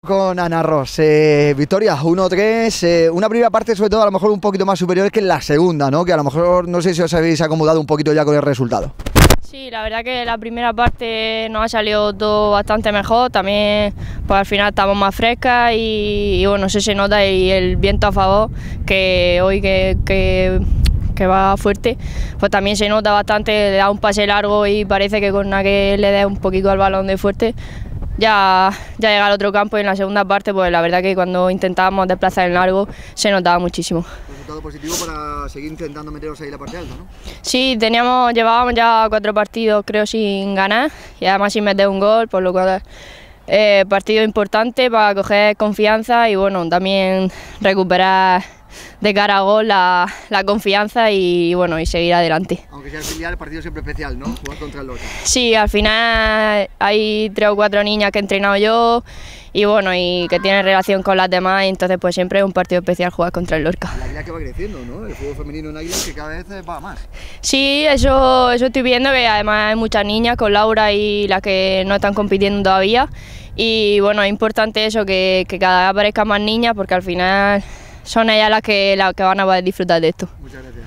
con Ana Ros. Victoria, 1-3, una primera parte sobre todo a lo mejor un poquito más superior que en la segunda, ¿no? Que a lo mejor no sé si os habéis acomodado un poquito ya con el resultado. Sí, la verdad que la primera parte nos ha salido todo bastante mejor, también pues al final estamos más frescas y bueno, se nota y el viento a favor, que hoy que va fuerte, pues también se nota bastante, le da un pase largo y parece que con la que le dé un poquito al balón de fuerte, ya llega al otro campo y en la segunda parte pues la verdad que cuando intentábamos desplazar en largo se notaba muchísimo. Resultado positivo para seguir intentando meteros ahí la parte alta, ¿no? Sí, llevábamos ya 4 partidos creo sin ganar y además sin meter un gol, por lo cual partido importante para coger confianza y bueno, también recuperar de cara a gol la confianza y bueno, y seguir adelante. Aunque sea el filial, el partido siempre especial, ¿no? Jugar contra el Lorca. Sí, al final hay 3 o 4 niñas que he entrenado yo y bueno, y que tienen relación con las demás, y entonces pues siempre es un partido especial jugar contra el Lorca. La Águila que va creciendo, ¿no? El fútbol femenino en Águila que cada vez va más. Sí, eso estoy viendo, que además hay muchas niñas con Laura y las que no están compitiendo todavía, y bueno, es importante eso, que cada vez aparezcan más niñas porque al final son ellas las que van a poder disfrutar de esto. Muchas gracias.